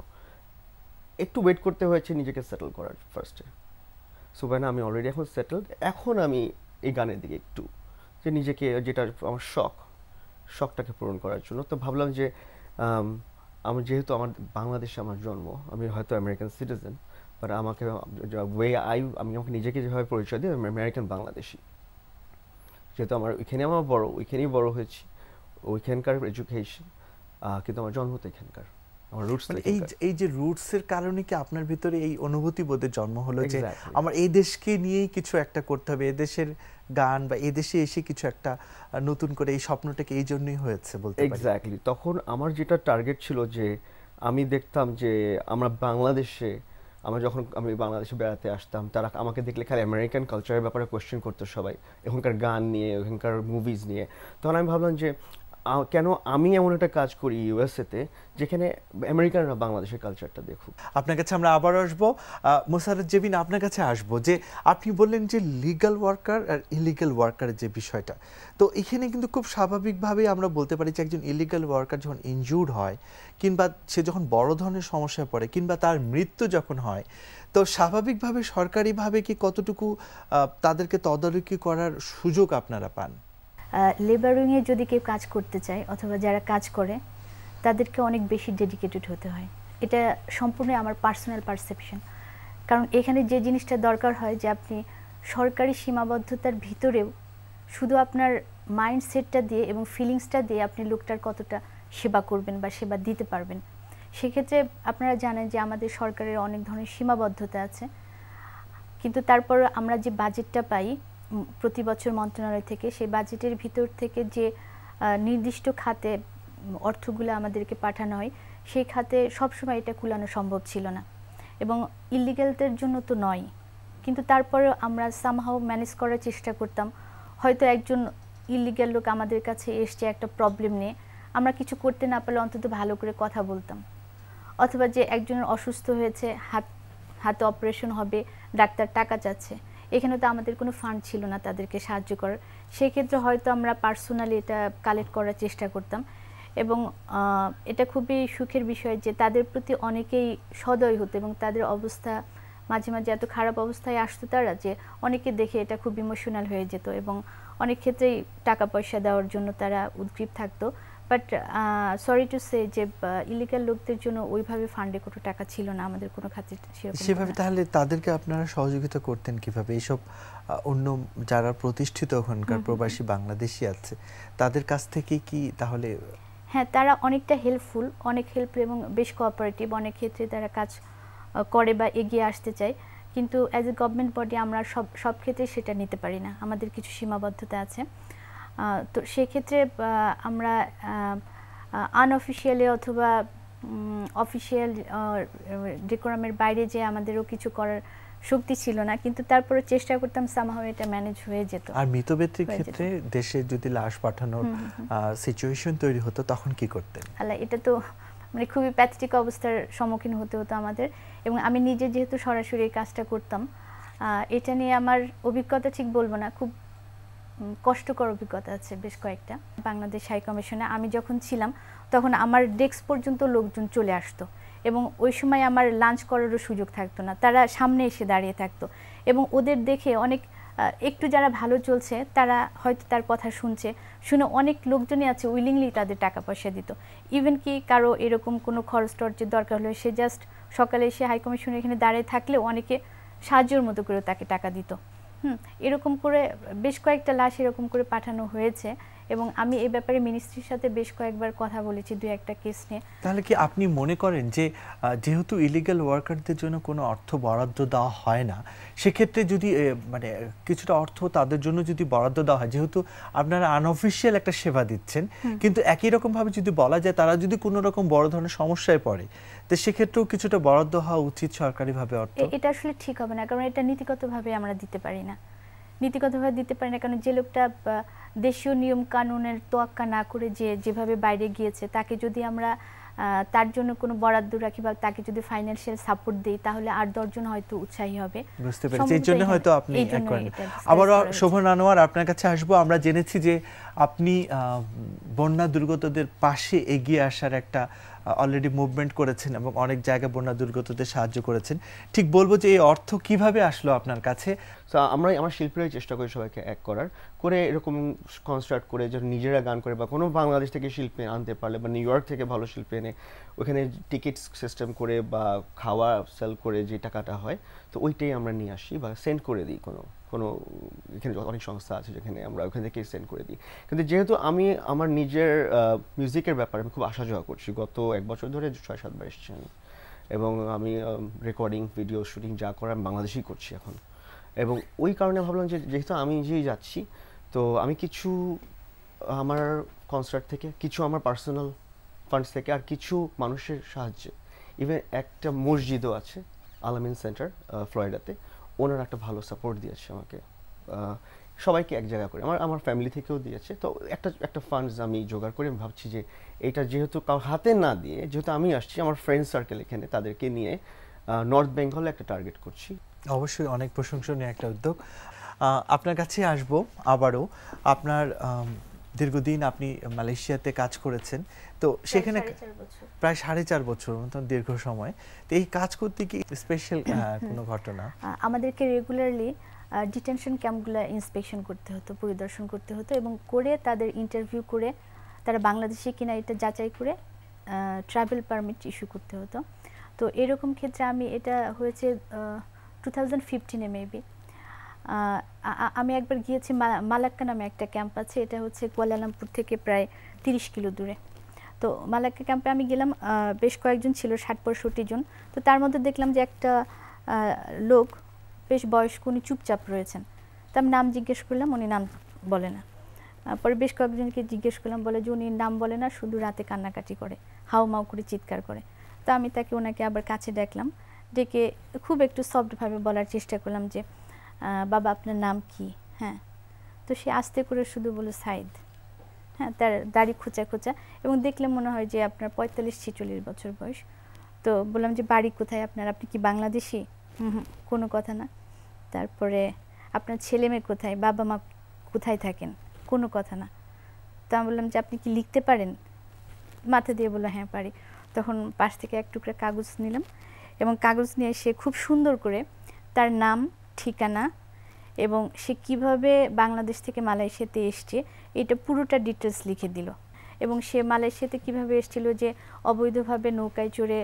একটু ওয়েট করতে হয়েছে নিজেকে সেটেল করার ফার্স্টে। সো না, আমি অলরেডি এখন সেটেলড, এখন আমি এই গানের দিকে একটু যে নিজেকে, যেটা আমার শখটাকে পূরণ করার জন্য। তো ভাবলাম যে আমার যেহেতু আমার বাংলাদেশে আমার জন্ম, আমি হয়তো আমেরিকান সিটিজেন, বাট আমাকে আমি আমাকে নিজেকে যেভাবে পরিচয় দিই, আমি আমেরিকান বাংলাদেশি। যেহেতু আমার ওইখানেই বড় হয়েছি, ওইখানকার এডুকেশন, কিন্তু আমার জন্ম তো এখানকার। আমার রুটস মানে এই যে রুটসের কারণে কি আপনার ভিতরে এই অনুভূতি বোধের জন্ম হলো যে আমার এই দেশকে নিয়েই কিছু একটা করতে হবে, এই দেশের গান বা এই দেশে এসে কিছু একটা নতুন করে, এই স্বপ্নটাকে এই জন্যই হয়েছে বলতে পারি? এক্স্যাক্টলি। তখন আমার যেটা টার্গেট ছিল যে আমি দেখতাম যে আমরা বাংলাদেশে, আমি বাংলাদেশে বেড়াতে আসতাম, তারা আমাকে দেখলে খালি আমেরিকান কালচারের ব্যাপারে কোয়েশ্চেন করতো সবাই, এখানকার গান নিয়ে, এখানকার মুভিজ নিয়ে। তখন আমি ভাবলাম যে কেন আমি এমন একটা কাজ করি ইউএসএতে যেখানে আমেরিকানরা বাংলাদেশের কালচারটা দেখুক। আপনার কাছে আমরা আবার আসবো। মোসাররদ জেবিন, আপনার কাছে আসবো যে আপনি বললেন যে লিগ্যাল ওয়ার্কার আর ইলিগ্যাল ওয়ার্কারের যে বিষয়টা, তো এখানে কিন্তু খুব স্বাভাবিকভাবেই আমরা বলতে পারি যে একজন ইলিগ্যাল ওয়ার্কার যখন ইনজুর্ড হয় কিংবা সে যখন বড় ধরনের সমস্যায় পড়ে কিংবা তার মৃত্যু যখন হয়, তো স্বাভাবিকভাবে সরকারিভাবে কি কতটুকু তাদেরকে তদারকি করার সুযোগ আপনারা পান? লেবারিংয়ে যদি কেউ কাজ করতে চায় অথবা যারা কাজ করে তাদেরকে অনেক বেশি ডেডিকেটেড হতে হয়। এটা সম্পূর্ণ আমার পার্সোনাল পারসেপশন। কারণ এখানে যে জিনিসটা দরকার হয় যে আপনি সরকারি সীমাবদ্ধতার ভিতরেও শুধু আপনার মাইন্ডসেটটা দিয়ে এবং ফিলিংসটা দিয়ে আপনি লোকটার কতটা সেবা করবেন বা সেবা দিতে পারবেন। সেক্ষেত্রে আপনারা জানেন যে আমাদের সরকারের অনেক ধরনের সীমাবদ্ধতা আছে, কিন্তু তারপর আমরা যে বাজেটটা পাই প্রতি বছর মন্ত্রণালয় থেকে, সেই বাজেটের ভিতর থেকে যে নির্দিষ্ট খাতে অর্থগুলো আমাদেরকে পাঠানো হয়, সেই খাতে সবসময় এটা কুলানো সম্ভব ছিল না এবং ইলিগ্যালদের জন্য তো নয়, কিন্তু তারপরেও আমরা সামহাও ম্যানেজ করার চেষ্টা করতাম। হয়তো একজন ইলিগ্যাল লোক আমাদের কাছে এসছে একটা প্রবলেম নিয়ে, আমরা কিছু করতে না পারলে অন্তত ভালো করে কথা বলতাম। অথবা যে একজনের অসুস্থ হয়েছে, হাতে অপারেশন হবে, ডাক্তার টাকা চাচ্ছে, এখানে তো আমাদের কোনো ফান্ড ছিল না তাদেরকে সাহায্য করার, সেই ক্ষেত্রে হয়তো আমরা পার্সোনালি এটা কালেক্ট করার চেষ্টা করতাম। এবং এটা খুবই সুখের বিষয় যে তাদের প্রতি অনেকেই সদয় হতো এবং তাদের অবস্থা মাঝে মাঝে এত খারাপ অবস্থায় আসতো তারা যে অনেকে দেখে এটা খুব ইমোশনাল হয়ে যেত এবং অনেক ক্ষেত্রেই টাকা পয়সা দেওয়ার জন্য তারা উদ্গ্রীব থাকতো। বাট সরি টু সে যে ইলিগাল লোকদের জন্য ওইভাবে ফান্ডে কোনো টাকা ছিল না আমাদের কোনো খাতে সেভাবে। তাহলে তাদেরকে আপনারা সহযোগিতা করতেন কিভাবে? এইসব অন্য যারা প্রতিষ্ঠিত ওখানকার প্রবাসী বাংলাদেশি আছে তাদের কাছ থেকে কি তাহলে? হ্যাঁ, তারা অনেকটা হেল্পফুল, অনেক হেল্প এবং বেশ কোঅপারেটিভ, অনেক ক্ষেত্রে তারা কাজ করে বা এগিয়ে আসতে চায়, কিন্তু অ্যাজ এ গভর্নমেন্ট বডি আমরা সব ক্ষেত্রে সেটা নিতে পারি না, আমাদের কিছু সীমাবদ্ধতা আছে। তো সেক্ষেত্রে আমরা আনঅফিসিয়ালি অথবা অফিসিয়াল ডেকোরামের বাইরে যে আমাদেরও কিছু করার শক্তি ছিল না, কিন্তু তারপরে চেষ্টা করতাম সামহাও এটা ম্যানেজ হয়ে যেত। আর মৃতব্যক্তির ক্ষেত্রে দেশে যদি লাশ পাঠানোর সিচুয়েশন তৈরি হতো তখন কি করতেন? আল্লাহ, এটা তো মানে খুবই প্যাথেটিক অবস্থার সম্মুখীন হতে হতো আমাদের, এবং আমি নিজে যেহেতু সরাসরি এই কাজটা করতাম, এটা নিয়ে আমার অভিজ্ঞতা ঠিক বলবো না, খুব কষ্টকর অভিজ্ঞতা আছে বেশ কয়েকটা। বাংলাদেশ হাই কমিশনে আমি যখন ছিলাম তখন আমার ডেস্ক পর্যন্ত লোকজন চলে আসতো এবং ওই সময় আমার লাঞ্চ করারও সুযোগ থাকতো না, তারা সামনে এসে দাঁড়িয়ে থাকতো এবং ওদের দেখে অনেক একটু যারা ভালো চলছে তারা হয়তো তার কথা শুনে অনেক লোকজনই আছে উইলিংলি তাদের টাকা পয়সা দিত। ইভেন কি কারো এরকম কোনো খরচ টরচের দরকার হলে সে জাস্ট সকালে এসে হাই কমিশনের এখানে দাঁড়িয়ে থাকলেও অনেকে সাহায্যের মতো করে তাকে টাকা দিত। এরকম করে বেশ কয়েকটা লাশ এরকম করে পাঠানো হয়েছে এবং আমি এই ব্যাপারে মিনিস্ট্রির সাথে বেশ কয়েকবার কথা বলেছি দুই একটা কেস নিয়ে। তাহলে কি আপনি মনে করেন যে যেহেতু ইলিগাল ওয়ার্কারদের জন্য কোনো অর্থ বরাদ্দ দেওয়া হয় না, সেক্ষেত্রে যদি মানে কিছুটা অর্থ তাদের জন্য যদি বরাদ্দ দেওয়া হয়, যেহেতু আপনারা আনঅফিসিয়াল একটা সেবা দিচ্ছেন, কিন্তু একই রকমভাবে যদি বলা যায় তারা যদি কোনো রকম বড় ধরনের সমস্যায় পড়ে, তো সেক্ষেত্রেও কিছুটা বরাদ্দ হওয়া উচিত সরকারিভাবে অর্থ? এটা আসলে ঠিক হবে না, কারণ এটা নীতিগতভাবে আমরা দিতে পারি না, কারণ যে লোকটা দেশীয় নিয়ম কানুনের তোয়াক্কা না করে যেভাবে বাইরে গিয়েছে তাকে যদি আমরা তার জন্য কোনো বরাদ্দ রাখি বা তাকে যদি ফাইন্যান্সিয়াল সাপোর্ট দেই তাহলে আর 10 জন হয়তো উৎসাহী হবে। বুঝতে পেরেছি, এই জন্য হয়তো আপনি এক করেন। আবার শোভন আনোয়ার, আপনার কাছে আসবো। আমরা জেনেছি যে আপনি বন্যা দুর্গতদের পাশে এগিয়ে আসার একটা অলরেডি মুভমেন্ট করেছেন এবং অনেক জায়গায় বন্যা দুর্গতদের সাহায্য করেছেন। ঠিক বলবো যে এই অর্থ কিভাবে আসলো আপনার কাছে? আমার শিল্পীরাই চেষ্টা করি সবাইকে এক করার, করে এরকম কনসার্ট করে যেন নিজেরা গান করে বা কোনো বাংলাদেশ থেকে শিল্পী আনতে পারলে বা নিউ ইয়র্ক থেকে ভালো শিল্পী এনে ওখানে টিকিট সিস্টেম করে বা খাওয়া সেল করে যে টাকাটা হয় তো ওইটাই আমরা নিয়ে আসি বা সেন্ড করে দিই কোনো কোনো এখানে অনেক সংস্থা আছে যেখানে আমরা ওখান থেকে সেন্ড করে দিই। কিন্তু যেহেতু আমি আমার নিজের মিউজিকের ব্যাপারে আমি খুব আসা যাওয়া করছি, গত 1 বছর ধরে 6-7 বার এসেছি আমি, এবং আমি রেকর্ডিং, ভিডিও শুটিং যা করার আমি বাংলাদেশেই করছি এখন। এবং ওই কারণে ভাবলাম যে যেহেতু আমি নিজেই যাচ্ছি, তো আমি কিছু আমার কনসার্ট থেকে, কিছু আমার পার্সোনাল ফান্ডস থেকে, আর কিছু মানুষের সাহায্যে, ইভেন একটা মসজিদও আছে আলামিন সেন্টার ফ্লোরিডাতে, ওনারা একটা ভালো সাপোর্ট দিয়েছে আমাকে, সবাইকে এক জায়গা করে, আমার ফ্যামিলি থেকেও দিয়েছে। তো একটা ফান্ডস আমি জোগাড় করে আমি ভাবছি যে এটা যেহেতু কারোর হাতে না দিয়ে, যেহেতু আমি আসছি আমার ফ্রেন্ড সার্কেল এখানে, তাদেরকে নিয়ে নর্থ বেঙ্গলে একটা টার্গেট করছি। অবশ্যই অনেক প্রশংসনীয় একটা উদ্যোগ। আপনার কাছে আসবো আবারও। আপনার দীর্ঘদিন আপনি মালয়েশিয়াতে কাজ করেছেন, তো সেখানে প্রায় 4.5 বছর মতন দীর্ঘ সময়। তো এই কাজ করতে কি স্পেশাল কোনো ঘটনা? আমাদেরকে রেগুলারলি ডিটেনশন ক্যাম্পগুলো ইন্সপেকশন করতে হতো, পরিদর্শন করতে হতো, এবং করে তাদের ইন্টারভিউ করে তারা বাংলাদেশে কিনা এটা যাচাই করে ট্রাভেল পারমিট ইস্যু করতে হতো। তো এরকম ক্ষেত্রে আমি, এটা হয়েছে 2015-এ মেবি, আমি একবার গিয়েছি মালাক্কা নামে একটা ক্যাম্প আছে, এটা হচ্ছে কুয়ালালামপুর থেকে প্রায় 30 কিলো দূরে। তো মালাক্কা ক্যাম্পে আমি গেলাম, বেশ কয়েকজন ছিল, 60-65 জন। তো তার মধ্যে দেখলাম যে একটা লোক বেশ বয়স্ক, উনি চুপচাপ রয়েছেন। তো আমি নাম জিজ্ঞেস করলাম, উনি নাম বলে না। পরে বেশ কয়েকজনকে জিজ্ঞেস করলাম, বলে যে উনি নাম বলে না, শুধু রাতে কান্নাকাটি করে, হাউমাউ করে চিৎকার করে। তো আমি ওনাকে আবার কাছে ডাকলাম, ডেকে খুব একটু সফটভাবে বলার চেষ্টা করলাম যে বাবা আপনার নাম কি? হ্যাঁ। তো সে আস্তে করে শুধু বলে সাইদ। হ্যাঁ, তার দাড়ি খোঁচা খোঁচা, এবং দেখলে মনে হয় যে আপনার 45-46 বছর বয়স। তো বললাম যে বাড়ি কোথায় আপনার, আপনি কি বাংলাদেশি? কোনো কথা না। তারপরে আপনার ছেলে মেয়ে কোথায়, বাবা মা কোথায় থাকেন? কোনো কথা না। তো আমি বললাম যে আপনি কি লিখতে পারেন? মাথা দিয়ে বললো হ্যাঁ পারি। তখন পাশ থেকে এক টুকরা কাগজ নিলাম, এবং কাগজ নিয়ে সে খুব সুন্দর করে তার নাম, ঠিকানা, এবং সে কিভাবে বাংলাদেশ থেকে মালয়েশিয়াতে এসছে এটা পুরোটা ডিটেলস লিখে দিল। এবং সে মালয়েশিয়াতে কিভাবে এসেছিল, যে অবৈধভাবে নৌকায় চড়ে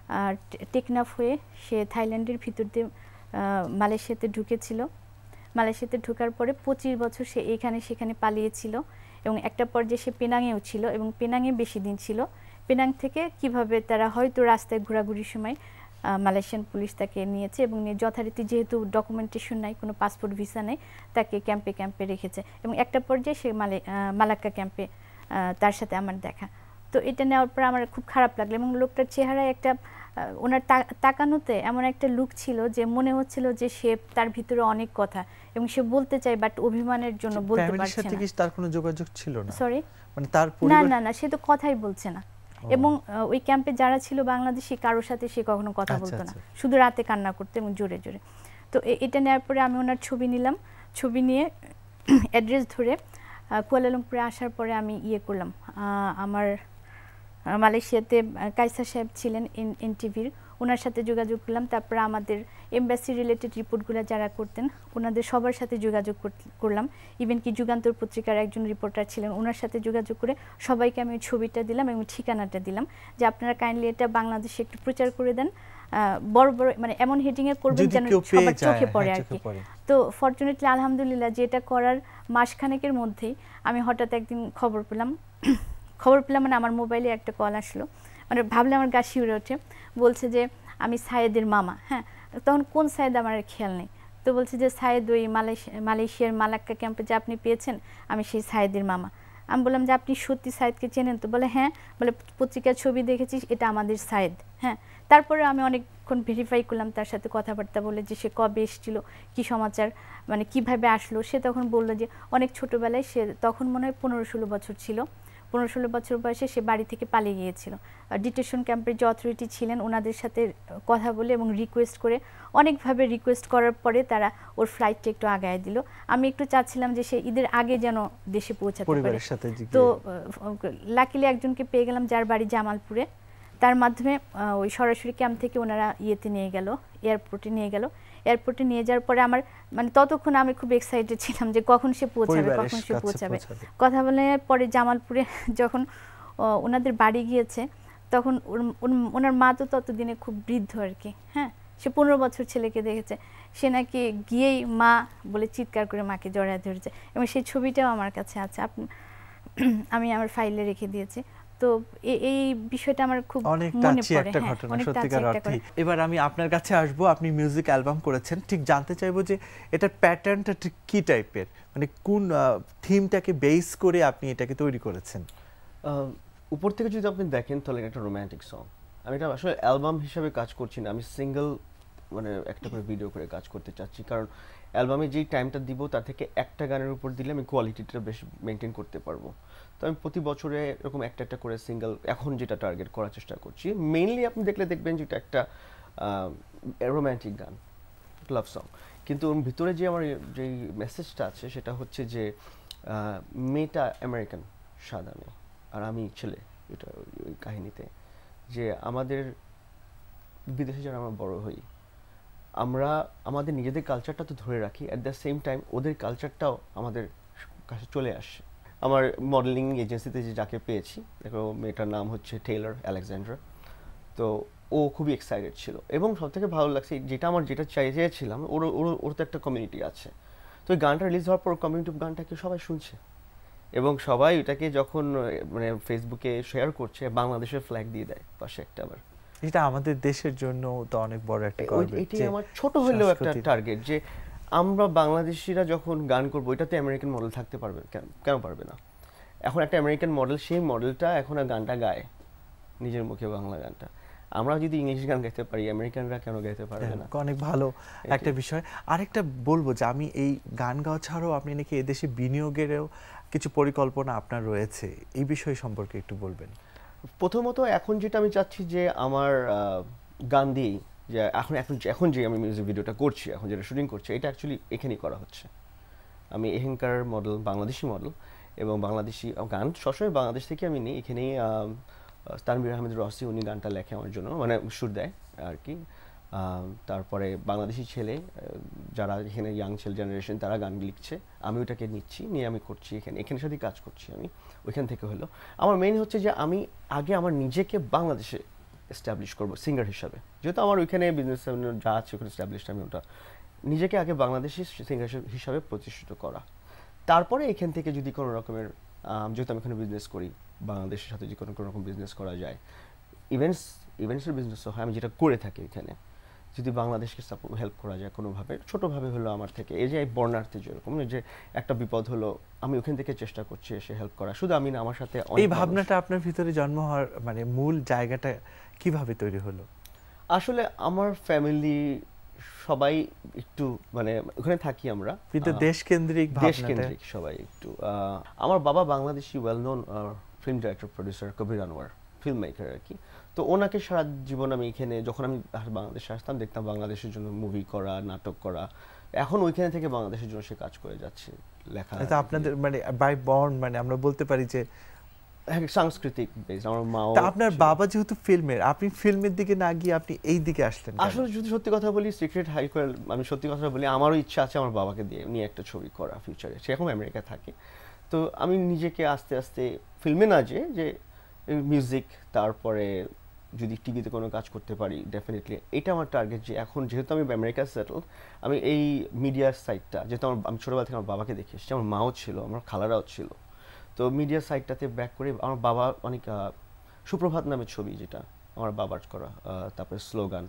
টেকনাফ হয়ে সে থাইল্যান্ডের ভিতর দিয়ে মালয়েশিয়াতে ঢুকেছিল। মালয়েশিয়াতে ঢোকার পরে 25 বছর সে এখানে সেখানে পালিয়েছিল, এবং একটা পর্যায়ে সে পেনাংয়েও ছিল, এবং পেনাংয়ে বেশি দিন ছিল। পেনাং থেকে কিভাবে তারা হয়তো রাস্তায় ঘোরাঘুরির সময় মালয়েশিয়ান পুলিশ তাকে নিয়েছে, এবং যথারীতি যেহেতু ডকুমেন্টেশন নাই, কোনো পাসপোর্ট ভিসা নেই, তাকে ক্যাম্পে ক্যাম্পে রেখেছে। এবং একটা পর্যায়ে সে মালাক্কা ক্যাম্পে তার সাথে আমার দেখা। তো এটা নেওয়ার পর আমার খুব খারাপ লাগলো, এবং লোকটার চেহারায় একটা, ওনার তাকানোতে এমন একটা লুক ছিল যে মনে হচ্ছিল যে সে, তার ভিতরে অনেক কথা এবং সে বলতে চায়, বাট অভিমানের জন্য বলতে পারছে না। সাথে কি তার কোনো যোগাযোগ ছিল না? সরি, মানে তার না, সে তো কথাই বলছে না। এবং ওই ক্যাম্পে যারা ছিল বাংলাদেশি, কারোর সাথে সে কখনো কথা বলতো না, শুধু রাতে কান্না করতে এবং জোরে জোরে। তো এটা নেওয়ার পরে আমি ওনার ছবি নিলাম, ছবি নিয়ে অ্যাড্রেস ধরে কুয়ালালামপুরে আসার পরে আমি করলাম, আমার মালয়েশিয়াতে কায়সার সাহেব ছিলেন এনটিভির, ওনার সাথে যোগাযোগ করলাম। তারপরে আমাদের এমবাসি রিলেটেড রিপোর্টগুলো যারা করতেন ওনাদের সবার সাথে যোগাযোগ করলাম। ইভেন কি যুগান্তর পত্রিকার একজন রিপোর্টার ছিলেন, ওনার সাথে যোগাযোগ করে সবাইকে আমি ছবিটা দিলাম এবং ঠিকানাটা দিলাম যে আপনারা কাইন্ডলি এটা বাংলাদেশে একটু প্রচার করে দেন, বড় বড় মানে এমন হেডিংয়ে করবেন যেন সবার চোখে পড়ে আর কি। তো ফরচুনেটলি আলহামদুলিল্লাহ যেটা করার মাসখানেকের মধ্যেই আমি হঠাৎ একদিন খবর পেলাম মানে আমার মোবাইলে একটা কল আসলো, মানে ভাবলে আমার গা শিউরে ওঠে। বলছে যে আমি সায়েদের মামা। হ্যাঁ, তখন কোন সায়েদ আমার খেয়াল নেই। তো বলছে যে সায়েদ ওই মালয়েশিয়ার মালাক্কা ক্যাম্পে যে আপনি পেয়েছেন, আমি সেই সায়েদের মামা। আমি বললাম যে আপনি সত্যি সায়েদকে চেনেন তো? বলে হ্যাঁ। বলে পত্রিকার ছবি দেখেছিস, এটা আমাদের সায়েদ। হ্যাঁ, তারপরে আমি অনেকক্ষণ ভেরিফাই করলাম তার সাথে কথাবার্তা বলে যে সে কবে এসেছিল, কী সমাচার, মানে কিভাবে আসলো। সে তখন বললো যে অনেক ছোটোবেলায়, সে তখন মনে হয় 15-16 বছর ছিল, 15-16 বছর বয়সে সে বাড়ি থেকে পালিয়ে গিয়েছিল। ডিটেনশন ক্যাম্পের যে অথরিটি ছিলেন ওনাদের সাথে কথা বলে এবং রিকোয়েস্ট করে, অনেকভাবে রিকোয়েস্ট করার পরে তারা ওর ফ্লাইটটা একটু আগায় দিল। আমি একটু চাচ্ছিলাম যে সে ঈদের আগে যেন দেশে পৌঁছাতে পারে। তো লাকিলি একজনকে পেয়ে গেলাম যার বাড়ি জামালপুরে। তার মাধ্যমে ওই সরাসরি ক্যাম্প থেকে ওনারা নিয়ে গেল, এয়ারপোর্টে নিয়ে গেল। এয়ারপোর্টে নিয়ে যাওয়ার পরে আমার মানে ততক্ষণ আমি খুব এক্সাইটেড ছিলাম যে কখন সে পৌঁছাবে। কথা বলে পরে জামালপুরে যখন ওনাদের বাড়ি গিয়েছে, তখন ওনার মা তো ততদিনে খুব বৃদ্ধ আর কি। হ্যাঁ, সে 15 বছর ছেলেকে দেখেছে, সে নাকি গিয়েই মা বলে চিৎকার করে মাকে জড়ায় ধরেছে, এবং সেই ছবিটাও আমার কাছে আছে, আমি আমার ফাইলে রেখে দিয়েছি। তো এই বিষয়টা আমার খুব অনেক মনে টাচি পড়ে। একটা ঘটনা সত্যিকার অর্থে। এবার আমি আপনার কাছে আসব, আপনি মিউজিক অ্যালবাম করেছেন, ঠিক জানতে চাইবো যে এটার প্যাটার্নটা ঠিক কি টাইপের, মানে কোন থিমটাকে বেস করে আপনি এটাকে তৈরি করেছেন? উপর থেকে যদি আপনি দেখেন তাহলে একটা রোমান্টিক সং। আমি এটা আসলে অ্যালবাম হিসাবে কাজ করছি না, আমি সিঙ্গেল মানে একটা করে ভিডিও করে কাজ করতে চাচ্ছি, কারণ অ্যালবামে যেই টাইমটা দিব তার থেকে একটা গানের উপর দিলে আমি কোয়ালিটিটা বেশ মেনটেন করতে পারবো। তো আমি প্রতি বছরে এরকম একটা করে সিঙ্গেল এখন যেটা টার্গেট করার চেষ্টা করছি। মেইনলি আপনি দেখবেন যে এটা একটা রোম্যান্টিক গান, লাভ সং, কিন্তু ওর ভিতরে যে আমার যেই মেসেজটা আছে সেটা হচ্ছে যে মেয়েটা আমেরিকান সাদা মেয়ে আর আমি ছেলে, এটা ওই কাহিনীতে যে আমাদের বিদেশে যারা আমরা বড় হই, আমরা আমাদের নিজেদের কালচারটা তো ধরে রাখি, অ্যাট দ্য সেম টাইম ওদের কালচারটাও আমাদের কাছে চলে আসে। আমার মডেলিং এজেন্সিতে যে যাকে পেয়েছি, দেখো মেয়েটার নাম হচ্ছে টেইলর আলেকজান্ড্রা, তো ও খুবই এক্সাইটেড ছিল, এবং সবথেকে ভালো লাগছে যেটা চেয়েছিলাম, ওর তো একটা কমিউনিটি আছে। তো ওই গানটা রিলিজ হওয়ার পর কমিউনিটি গানটাকে সবাই শুনছে, এবং সবাই এটাকে যখন মানে ফেসবুকে শেয়ার করছে, বাংলাদেশের ফ্ল্যাগ দিয়ে দেয় পাশে একটা। আবার এটা আমাদের দেশের জন্য তো অনেক বড় একটা গর্ব। এটাই আমার ছোট হলেও একটা টার্গেট, যে আমরা বাংলাদেশিরা যখন গান করবো এটাতে আমেরিকান মডেল থাকতে পারবে, কেন পারবে না? এখন একটা আমেরিকান মডেল, সেই মডেলটা এখন গানটা গায় নিজের মুখে বাংলা গানটা, আমরা যদি ইংলিশ গান গাইতে পারি, আমেরিকানরা কেন গাইতে পারবে না? অনেক ভালো একটা বিষয়। আরেকটা বলবো যে আমি এই গান গাওয়া ছাড়াও আপনি নাকি এদেশে বিনিয়োগেরও কিছু পরিকল্পনা আপনার রয়েছে, এই বিষয় সম্পর্কে একটু বলবেন। প্রথমত এখন যেটা আমি চাচ্ছি যে আমার গান দিয়েই, যে এখন যে আমি মিউজিক ভিডিওটা করছি, এখন যেটা শুটিং করছি, এটা অ্যাকচুয়ালি এখানেই করা হচ্ছে। আমি এহেঙ্কার মডেল, বাংলাদেশি মডেল, এবং বাংলাদেশি গান সবসময় বাংলাদেশ থেকে আমি নিই। এখানেই তানভীর আহমেদ রসি, উনি গানটা লেখে আমার জন্য, মানে সুর দেয় আর কি। তারপরে বাংলাদেশি ছেলে যারা এখানে ইয়াং ছেলে জেনারেশন, তারা গান লিখছে, আমি ওটাকে নিয়ে আমি করছি, এখানে সাথে কাজ করছি আমি, ওইখান থেকে হলো। আমার মেইন হচ্ছে যে আমি আগে আমার নিজেকে বাংলাদেশে এস্টাবলিশ করবো সিঙ্গার হিসাবে, যেহেতু আমার ওইখানে বিজনেস যা আছে ওখানে এস্টাবলিশড, আমি ওটা নিজেকে আগে বাংলাদেশি সিঙ্গার হিসাবে প্রতিষ্ঠিত করা। তারপরে এখান থেকে যদি কোনো রকমের, যেহেতু আমি এখানে বিজনেস করি, বাংলাদেশের সাথে যদি কোনো রকম বিজনেস করা যায়, ইভেন্টসের বিজনেসও হয়, আমি যেটা করে থাকি এখানে, যদি বাংলাদেশকে হেল্প করা যায় কোনোভাবে, ছোটোভাবে হলো আমার থেকে, এই যে বর্ণার্থী যেরকম যে একটা বিপদ হলো, আমি ওখান থেকে চেষ্টা করছি এসে হেল্প করা। শুধু আমি না, আমার সাথে এই ভাবনাটা আপনার ভিতরে জন্ম হওয়ার মানে মূল জায়গাটা কিভাবে তৈরি হলো? আসলে আমার ফ্যামিলি সবাই একটু মানে ওখানে থাকি আমরা, কিন্তু দেশকেন্দ্রিক সবাই একটু। আমার বাবা Bangladeshi well known film director producer Kabir Anwar, filmmaker আর কি। তো ওনাকে সারা জীবন আমি এখানে, যখন আমি বাংলাদেশে আসতাম, দেখতাম বাংলাদেশের জন্য মুভি করা, নাটক করা। এখন ওইখানে থেকে বাংলাদেশের জন্য সে কাজ করে যাচ্ছে, লেখা। এটা আপনাদের মানে বাই বর্ন, মানে আমরা বলতে পারি যে সাংস্কৃতিক বেস। আমার মা, আপনার বাবা যেহেতু ফিল্মের, আপনি ফিল্মের দিকে না গিয়ে আপনি এই দিকে আসলেন? আসলে যদি সত্যি কথা বলি, সিক্রেট হাই করে আমি সত্যি কথা বলি, আমারও ইচ্ছা আছে আমার বাবাকে নিয়ে একটা ছবি করা ফিউচারে। সে এখন আমেরিকা থাকে, তো আমি নিজেকে আস্তে আস্তে ফিল্মে না যে মিউজিক, তারপরে যদি টিভিতে কোনো কাজ করতে পারি, ডেফিনেটলি এটা আমার টার্গেট। যে এখন যেহেতু আমি আমেরিকা সেটেল, আমি এই মিডিয়ার সাইডটা, যেহেতু আমি ছোটোবেলা থেকে আমার বাবাকে দেখে এসেছি, আমার মাও ছিল, আমার খালারাও ছিল, তো মিডিয়া সাইডটাতে ব্যাক করে আমার বাবা অনেক সুপ্রভাত নামের ছবি, যেটা আমার বাবার করা, তারপরে স্লোগান,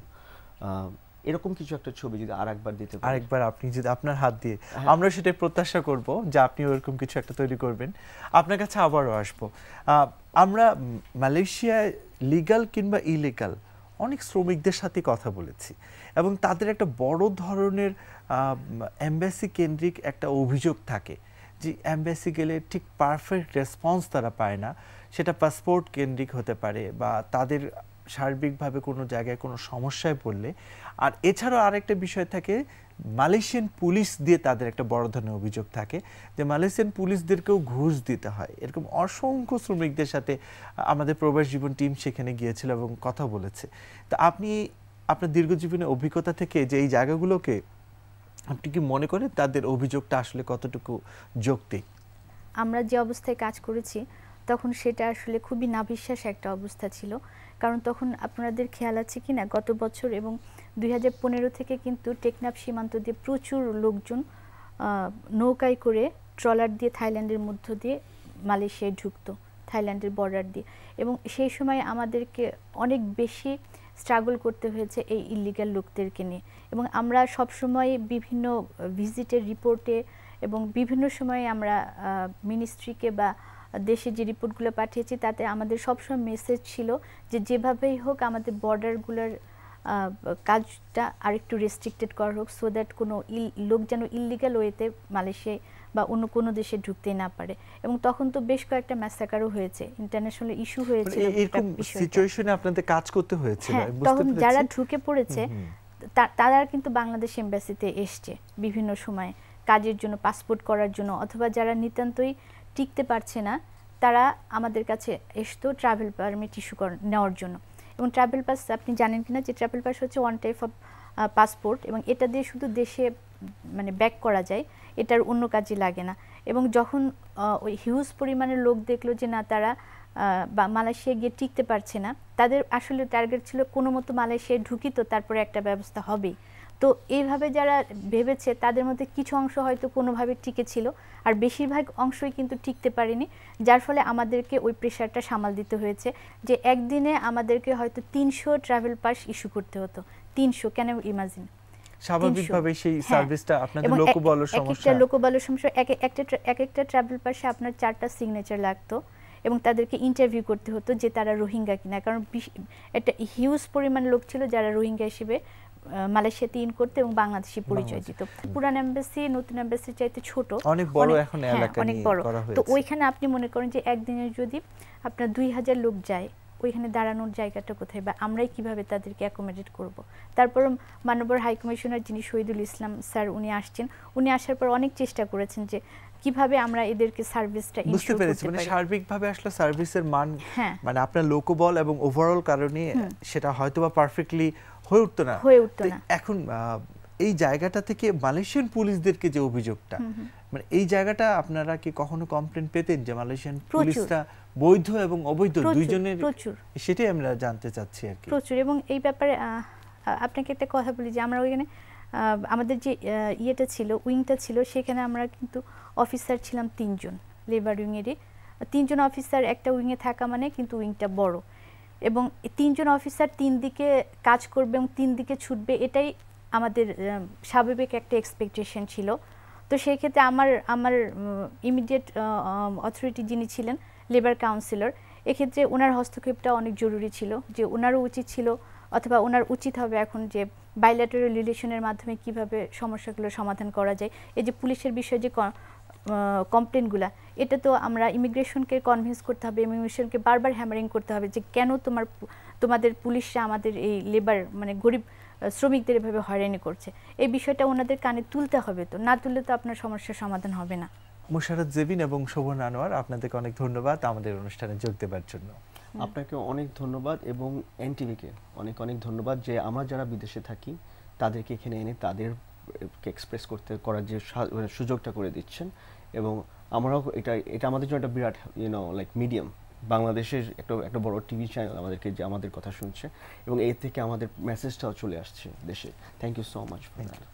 এরকম কিছু একটা ছবি যদি আরেকবার দিতে পারেন, আরেকবার আপনি যদি আপনার হাত দিয়ে, আমরা সেটাই প্রত্যাশা করব যে আপনি ওরকম কিছু একটা তৈরি করবেন। আপনার কাছে আবারও আসবো। আমরা মালয়েশিয়ায় লিগ্যাল কিংবা ইলিগাল অনেক শ্রমিকদের সাথে কথা বলেছি, এবং তাদের একটা বড় ধরনের এমবাসি কেন্দ্রিক একটা অভিযোগ থাকে যে এমবাসি গেলে ঠিক পারফেক্ট রেসপন্স তারা পায় না। সেটা পাসপোর্ট কেন্দ্রিক হতে পারে, বা তাদের সার্বিকভাবে কোনো জায়গায় কোনো সমস্যায় পড়লে। আর এছাড়াও আরেকটা বিষয় থাকে, মালয়েশিয়ান পুলিশ দিয়ে তাদের একটা বড় ধরনের অভিযোগ থাকে যে মালয়েশিয়ান পুলিশদেরকেও ঘুষ দিতে হয়। এরকম অসংখ্য শ্রমিকদের সাথে আমাদের প্রবাস জীবন টিম সেখানে গিয়েছিল এবং কথা বলেছে। তো আপনি আপনার দীর্ঘজীবনের অভিজ্ঞতা থেকে যে এই জায়গাগুলোকে, আপনি কি মনে করেন তাদের অভিযোগটা আসলে কতটুকু যৌক্তিক? আমরা যে অবস্থায় কাজ করেছি তখন সেটা আসলে খুবই নাভিশ্বাস একটা অবস্থা ছিল। কারণ তখন আপনাদের খেয়াল আছে কি না, গত বছর এবং 2015 থেকে কিন্তু টেকনাফ সীমান্ত দিয়ে প্রচুর লোকজন নৌকায় করে ট্রলার দিয়ে থাইল্যান্ডের মধ্য দিয়ে মালয়েশিয়ায় ঢুকতো, থাইল্যান্ডের বর্ডার দিয়ে। এবং সেই সময় আমাদেরকে অনেক বেশি স্ট্রাগল করতে হয়েছে এই ইলিগাল লোকদেরকে নিয়ে। এবং আমরা সবসময় বিভিন্ন ভিজিটের রিপোর্টে এবং বিভিন্ন সময়ে আমরা মিনিস্ট্রিকে বা দেশে যে রিপোর্টগুলো পাঠিয়েছি তাতে আমাদের সবসময় মেসেজ ছিল যে যেভাবেই হোক আমাদের বর্ডারগুলোর কাজটা আরেকটু রেস্ট্রিক্টেড করা হোক, সো দ্যাট কোনো লোক যেন ইলিগাল ওয়েতে মালয়েশিয়ায় বা অন্য কোনো দেশে ঢুকতেই না পারে। এবং তখন তো বেশ কয়েকটা ম্যাসাকারও হয়েছে, ইন্টারন্যাশনাল ইস্যু হয়েছিল। এরকম সিচুয়েশনে আপনাদের কাজ করতে হয়েছিল, তখন যারা ঢুকে পড়েছে তারা কিন্তু বাংলাদেশ এমবাসিতে এসছে বিভিন্ন সময় কাজের জন্য, পাসপোর্ট করার জন্য, অথবা যারা নিতান্তই টিকতে পারছে না তারা আমাদের কাছে এসতো ট্রাভেল পারমিট ইস্যু নেওয়ার জন্য। এবং ট্রাভেল পাস আপনি জানেন কিনা যে ট্রাভেল পাস হচ্ছে ওয়ান টাইপ অফ পাসপোর্ট, এবং এটা দিয়ে শুধু দেশে মানে ব্যাক করা যায়, এটার অন্য কাজে লাগে না। এবং যখন ওই হিউজ পরিমাণের লোক দেখলো যে না তারা মালয়েশিয়া গিয়ে টিকতে পারছে না, তাদের আসলে টার্গেট ছিল কোনো মতো মালয়েশিয়ায় ঢুকি তো তারপরে একটা ব্যবস্থা হবেই। তো এইভাবে যারা ভেবেছে তাদের মধ্যে কিছু অংশ হয়তো কোনোভাবে টিকে ছিল, আর বেশিরভাগ অংশই কিন্তু টিকতে পারেনি, যার ফলে আমাদেরকে ওই প্রেশারটা সামাল দিতে হয়েছে যে একদিনে আমাদেরকে হয়তো 300 ট্রাভেল পাস ইস্যু করতে হতো। 300, ক্যান ইউ ইমাজিন? স্বাভাবিকভাবে সেই সার্ভিসটা আপনাদের লোকবলের সমস্যা, একটা লোকবলের সমস্যা, একটা ট্রাভেল পাসে আপনার 4টা সিগনেচার লাগতো এবং তাদেরকে ইন্টারভিউ করতে হতো যে তারা রোহিঙ্গা কিনা, কারণ একটা হিউজ পরিমাণ লোক ছিল যারা রোহিঙ্গা হিসেবে মালয়েশিয়াতে ইন করতে এবং বাংলাদেশি পরিচয় দিত। পুরান এমবাসি নতুন এমবাসির চাইতে ছোট, অনেক বড়, এখন এলাকা নিয়ে করা হয়েছে। তো ওইখানে আপনি মনে করেন যে একদিনে যদি আপনার 2000 লোক যায়, ওইখানে দাঁড়ানোর জায়গাটা কোথায়, বা আমরাই কিভাবে তাদেরকে অ্যাকোমোডেট করব। তারপর মাননীয় হাই কমিশনার যিনি শহীদুল ইসলাম স্যার, উনি আসছেন, উনি আসার পর অনেক চেষ্টা করেছেন যে কিভাবে আমরা এদেরকে সার্ভিসটা বুঝতে পেরেছি। মানে সার্বিকভাবে আসলে সার্ভিসের মান মানে আপনার লোকবল এবং ওভারঅল কারণে সেটা হয়তোবা পারফেক্টলি হয়ে উঠতো না। এখন এই জায়গাটা থেকে মালয়েশিয়ান পুলিশদেরকে যে অভিযোগটা, মানে এই জায়গাটা আপনারা কি কখনো কমপ্লেইন পেতেন যে মালয়েশিয়ান পুলিশরা বৈধ এবং অবৈধ দুইজনের? সেটাই আমরা জানতে চাচ্ছি আর কি। প্রচুর। এবং এই ব্যাপারে আপনাকে একটা কথা বলি যে আমরা ওইখানে আমাদের যে ইয়েটা ছিল, উইংটা ছিল, সেখানে আমরা কিন্তু অফিসার ছিলাম 3 জন, লেবার উইংয়েরই 3 জন অফিসার একটা উইংয়ে থাকা মানে কিন্তু উইংটা বড়, এবং 3 জন অফিসার 3 দিকে কাজ করবে এবং 3 দিকে ছুটবে, এটাই আমাদের স্বাভাবিক একটা এক্সপেকটেশন ছিল। তো সেই ক্ষেত্রে আমার ইমিডিয়েট অথরিটি যিনি ছিলেন লেবার কাউন্সিলর, এক্ষেত্রে ওনার হস্তক্ষেপটা অনেক জরুরি ছিল, যে ওনারও উচিত ছিল অথবা ওনার উচিত হবে এখন যে বাইল্যাটারাল রিলেশনের মাধ্যমে কিভাবে সমস্যাগুলো সমাধান করা যায়। এই যে পুলিশের বিষয়ে যে কমপ্লেনগুলো, এটা তো আমরা ইমিগ্রেশনকে কনভিন্স করতে হবে, ইমিগ্রেশনকে বারবার হ্যামারিং করতে হবে যে কেন তোমাদের পুলিশরা আমাদের এই লেবার মানে গরিব শ্রমিকদের এভাবে হয়রানি করছে। এই বিষয়টা ওনাদের কানে তুলতে হবে, তো না তুললে তো আপনার সমস্যার সমাধান হবে না। মুশারত জেবিন এবং শোভন আনোয়ার, আপনাদেরকে অনেক ধন্যবাদ আমাদের অনুষ্ঠানে যোগ দেওয়ার জন্য। আপনাকে অনেক ধন্যবাদ এবং এনটিভিকে অনেক অনেক ধন্যবাদ যে আমরা যারা বিদেশে থাকি তাদেরকে এখানে এনে তাদেরকে এক্সপ্রেস করার যে সুযোগটা করে দিচ্ছেন। এবং আমরাও এটা আমাদের জন্য একটা বিরাট লাইক মিডিয়াম, বাংলাদেশের একটা বড় টিভি চ্যানেল আমাদেরকে যে আমাদের কথা শুনছে এবং এর থেকে আমাদের মেসেজটাও চলে আসছে দেশে। Thank you so much for that.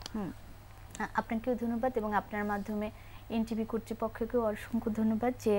আপনাকেও ধন্যবাদ এবং আপনার মাধ্যমে এনটিভি কর্তৃপক্ষকেও অসংখ্য ধন্যবাদ যে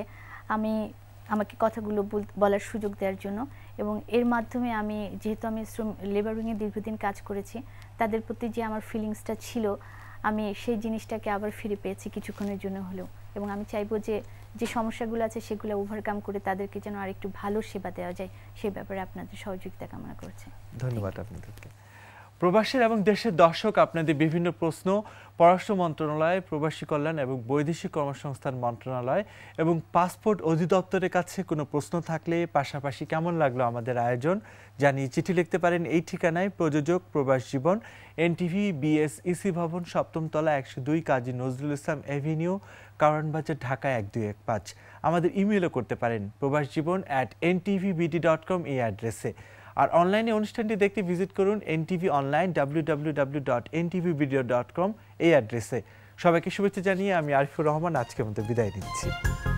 আমাকে কথাগুলো বলার সুযোগ দেওয়ার জন্য। এবং এর মাধ্যমে যেহেতু আমি লেবার উইংয়ে দীর্ঘদিন কাজ করেছি, তাদের প্রতি যে আমার ফিলিংসটা ছিল আমি সেই জিনিসটাকে আবার ফিরে পেয়েছি কিছুক্ষণের জন্য হলেও। এবং আমি চাইবো যে সমস্যাগুলো আছে সেগুলো ওভারকাম করে তাদেরকে যেন আরেকটু ভালো সেবা দেওয়া যায়, সেই ব্যাপারে আপনাদের সহযোগিতা কামনা করছি। ধন্যবাদ আপনাদেরকে। প্রবাসীর এবং দেশের দর্শক আপনাদের বিভিন্ন প্রশ্ন পররাষ্ট্র মন্ত্রণালয়, প্রবাসী কল্যাণ এবং বৈদেশিক কর্মসংস্থান মন্ত্রণালয় এবং পাসপোর্ট অধিদপ্তরের কাছে কোনো প্রশ্ন থাকলে, পাশাপাশি কেমন লাগলো আমাদের আয়োজন জানিয়ে চিঠি লিখতে পারেন এই ঠিকানায়। প্রযোজক প্রবাস জীবন, এনটিভি, BS ইসি ভবন, 7ম তলা, 102 কাজী নজরুল ইসলাম এভিনিউ, কারওয়ানবাজার, ঢাকা 1215। আমাদের ইমেলও করতে পারেন probasjibon@ntvbd.com এই অ্যাড্রেসে। আর অনলাইনে অনুষ্ঠানটি দেখতে ভিজিট করুন NTV অনলাইন www.ntvvideo.com এই অ্যাড্রেসে। সবাইকে শুভেচ্ছা জানিয়ে আমি আরিফুর রহমান আজকের মতো বিদায় নিচ্ছি।